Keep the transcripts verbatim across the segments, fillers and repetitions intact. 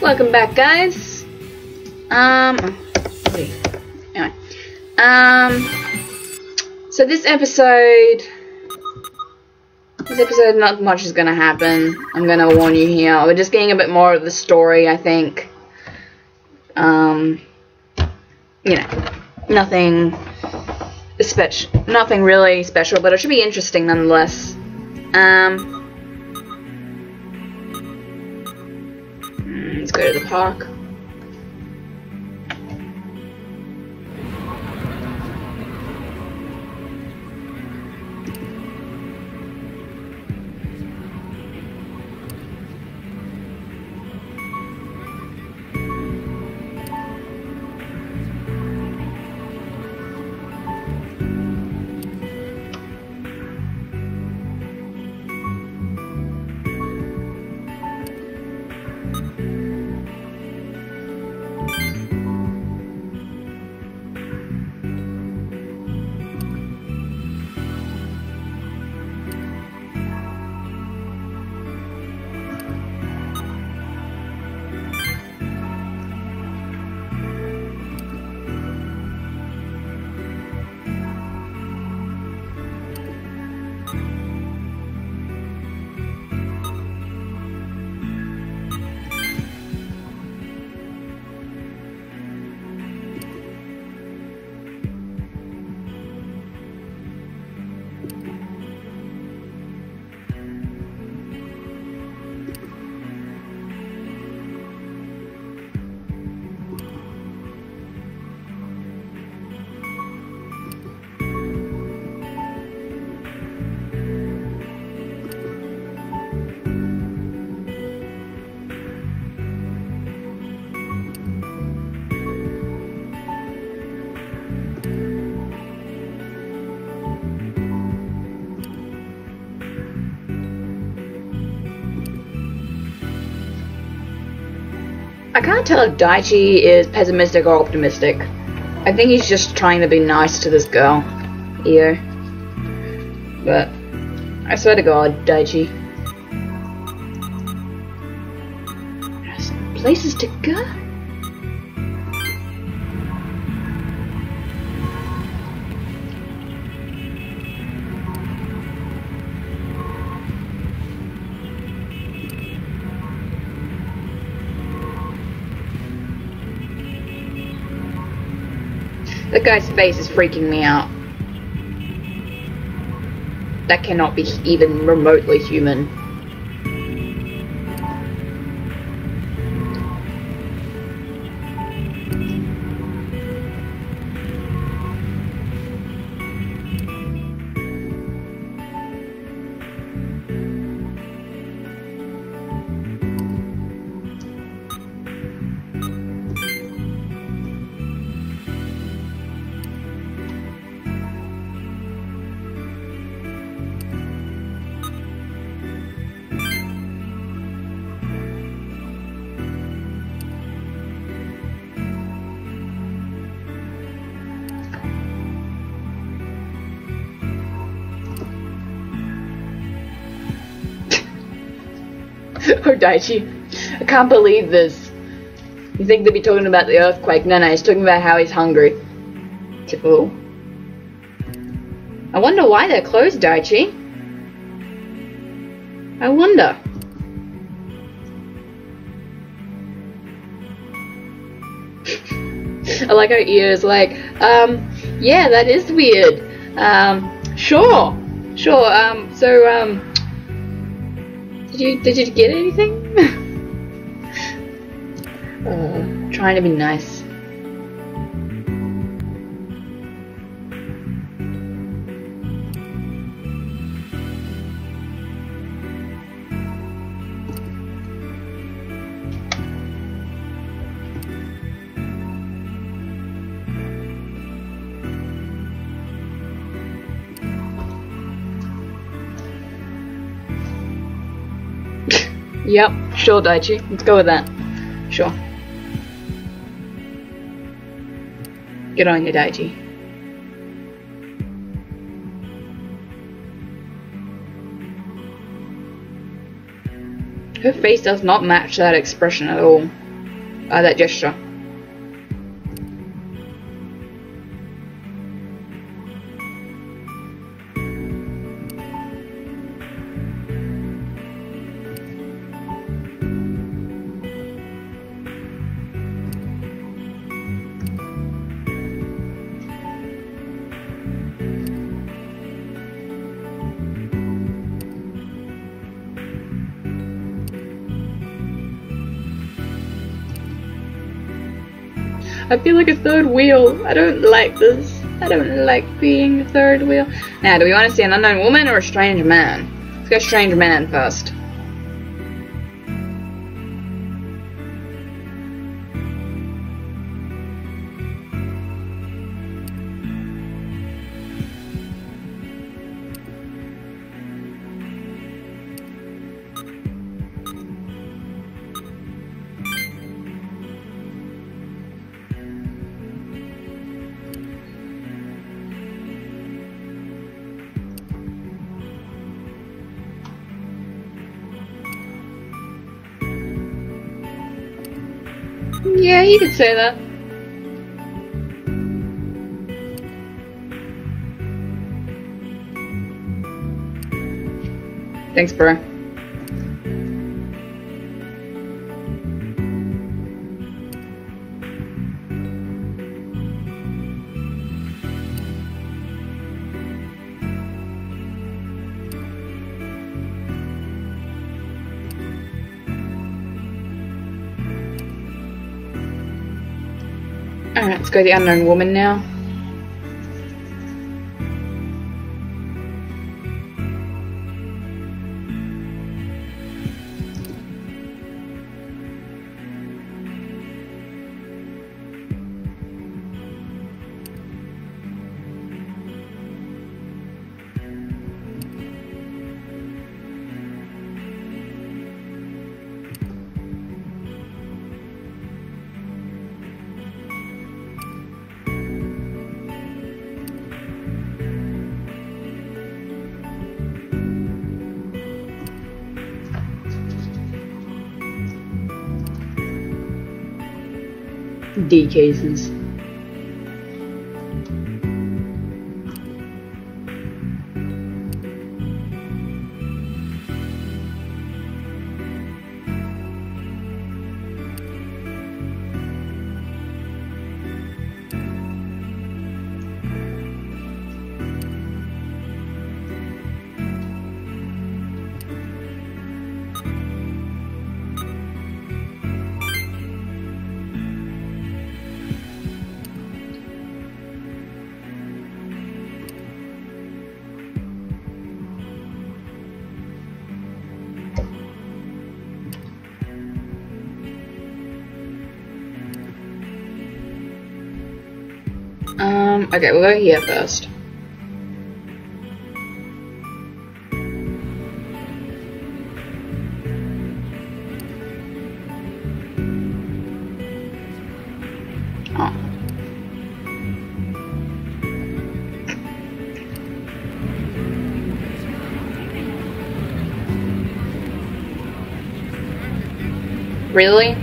Welcome back, guys. Um, wait. Anyway, um, so this episode, this episode, not much is gonna happen. I'm gonna warn you here. We're just getting a bit more of the story, I think. Um, you know, nothing special, nothing really special, but it should be interesting nonetheless. Um. Let's go to the park. I can't tell if Daichi is pessimistic or optimistic. I think he's just trying to be nice to this girl here. But I swear to God, Daichi. There's some places to go. That guy's face is freaking me out. That cannot be even remotely human. Oh, Daichi, I can't believe this. You think they'd be talking about the earthquake? No, no, he's talking about how he's hungry. Typical. I wonder why they're closed, Daichi. I wonder. I like how ears like, um, yeah, that is weird. Um, sure, sure. Um, so, um. Did you, did you get anything? uh, trying to be nice. Yep, sure, Daichi. Let's go with that. Sure. Get on your Daichi. Her face does not match that expression at all. Uh, that gesture. I feel like a third wheel. I don't like this. I don't like being a third wheel. Now, do we want to see an unknown woman or a strange man? Let's go strange man first. Yeah, you could say that. Thanks, bro. Alright, let's go to the unknown woman now. D cases. Um, okay, we'll go here first. Oh. Really?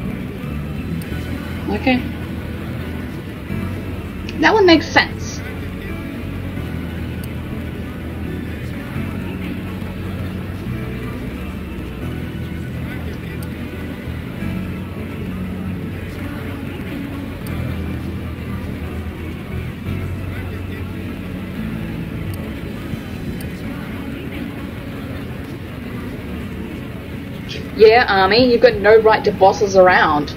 Okay. That one makes sense. Yeah, Army, you've got no right to boss us around.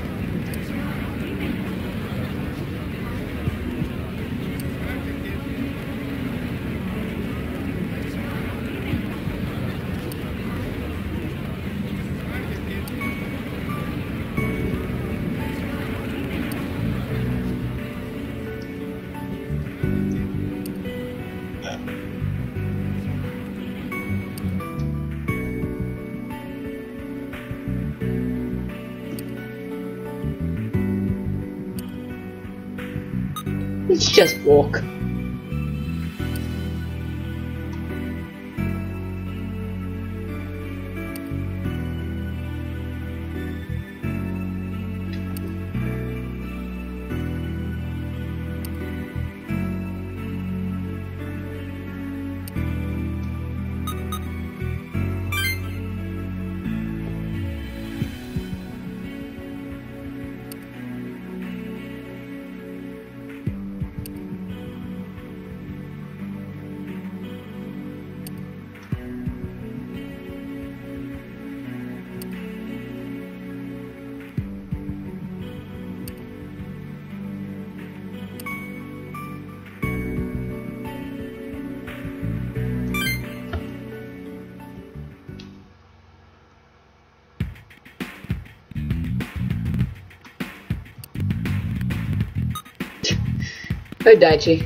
Let's just walk. Oh, Daichi.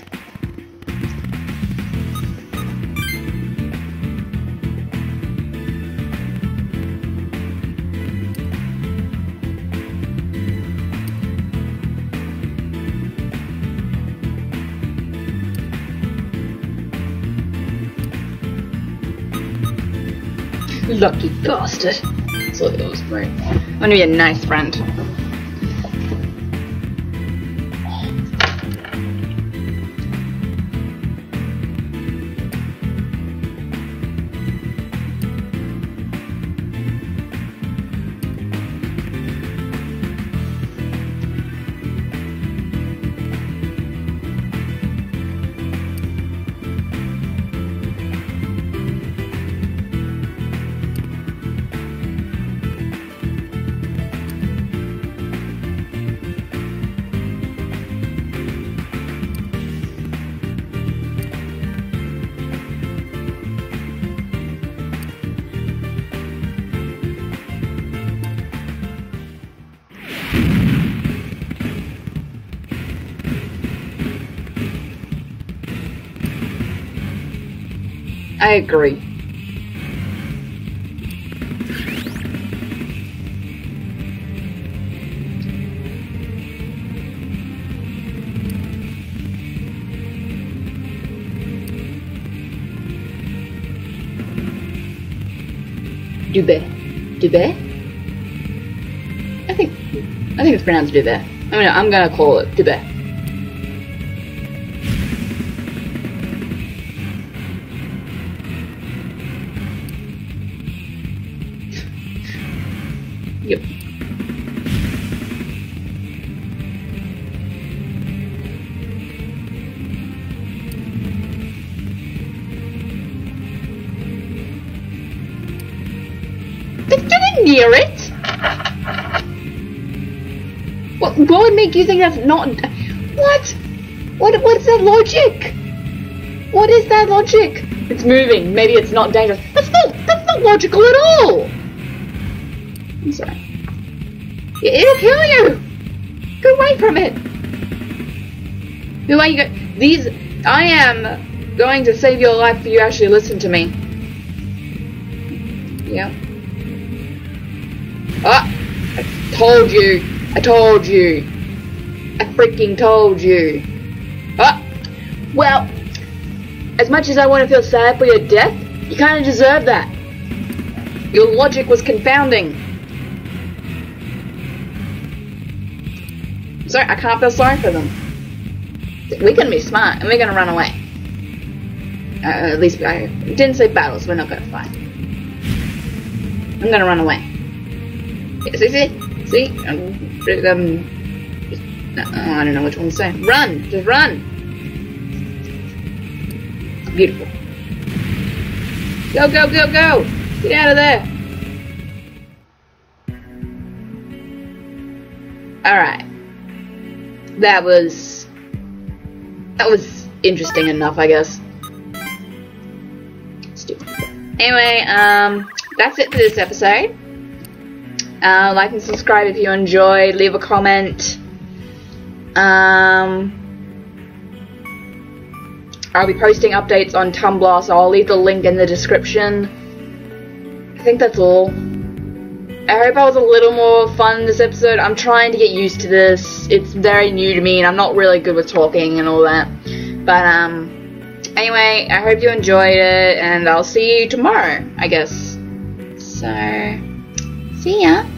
Lucky bastard. That's all it was, right? I'm gonna be a nice friend. I agree. Dube. Dube? I think I think it's pronounced Dube. I mean, I'm gonna call it Dube. Yep. They're getting near it. What? What would make you think that's not? What? What? What's that logic? What is that logic? It's moving. Maybe it's not dangerous. That's not. That's not logical at all. I'm sorry. It'll kill you! Go away from it! Go away, you go. These. I am going to save your life if you actually listen to me. Yeah. Ah! I told you! I told you! I freaking told you! Ah! Well, as much as I want to feel sad for your death, you kind of deserve that. Your logic was confounding. Sorry, I can't feel sorry for them. We're gonna be smart, and we're gonna run away. Uh, at least I didn't say battles. We're not gonna fight. I'm gonna run away. Yeah, see, see, see. Um, um just, uh, I don't know which one to say. Run, just run. Beautiful. Go, go, go, go! Get out of there. All right. That was that was interesting enough, I guess. Stupid. Anyway, um, that's it for this episode. Uh, like and subscribe if you enjoyed. Leave a comment. Um, I'll be posting updates on Tumblr, so I'll leave the link in the description. I think that's all. I hope I was a little more fun this episode. I'm trying to get used to this. It's very new to me, and I'm not really good with talking and all that. But, um, anyway, I hope you enjoyed it, and I'll see you tomorrow, I guess. So, see ya.